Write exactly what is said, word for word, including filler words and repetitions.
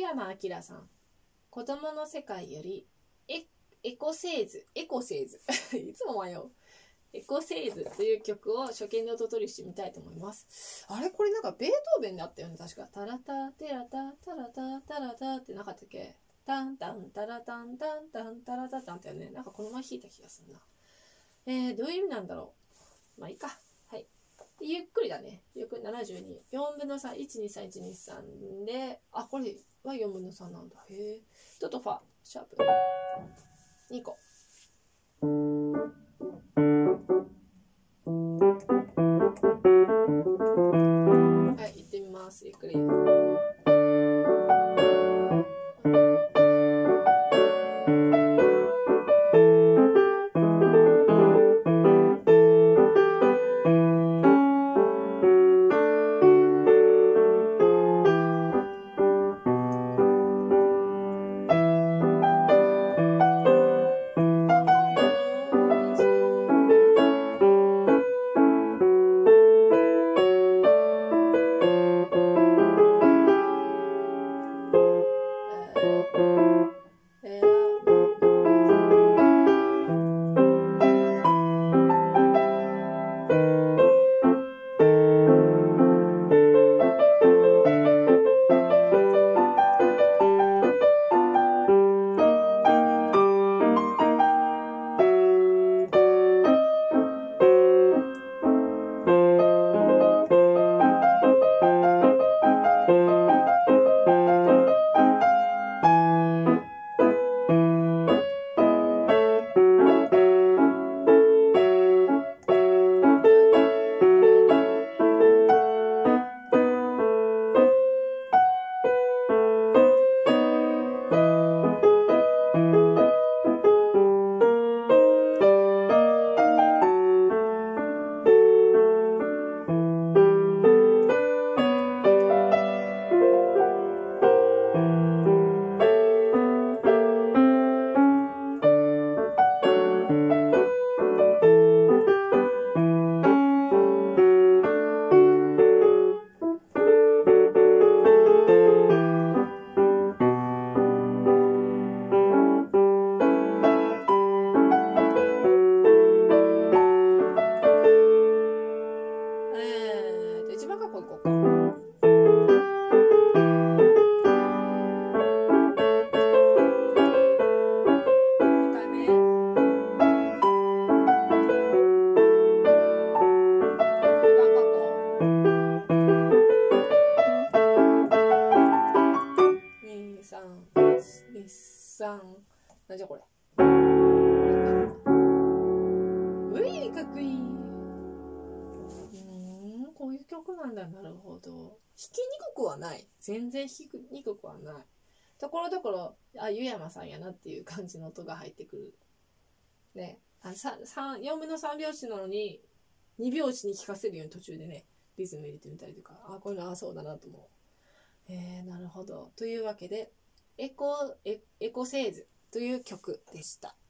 山明さん。子供の世界よりエ、エコセーズ、エコセーズ。いつも迷う。エコセーズという曲を初見で音取りしてみたいと思います。あれこれなんかベートーベンであったよね、確か。タラタテラタタラタタラタってなかったっけ？タンタンタラタンタンタンタラタタンってね、なんかこの前弾いた気がするな。えー、どういう意味なんだろう。まあいいか。はい。ゆっくりだね。ゆっくりななじゅうに。よんぶんのさん、いちにさんいちにさんで、あ、これはよんぶんのさんなんだ。へえ。ドとファ、シャープ。にこ。はい、行ってみます。ゆっくり。なんじゃこれ。うい、かっこいい。うん、こういう曲なんだ。なるほど。弾きにくくはない。全然弾きにくくはない。ところどころ、あ、湯山さんやなっていう感じの音が入ってくる。ね。あ、さん、よんぶんのさん拍子なのに、に拍子に聴かせるように途中でね、リズム入れてみたりとか、あ、こういうの、あ、そうだなと思う。えー、なるほど。というわけで、エコ、エ、エコセーズという曲でした。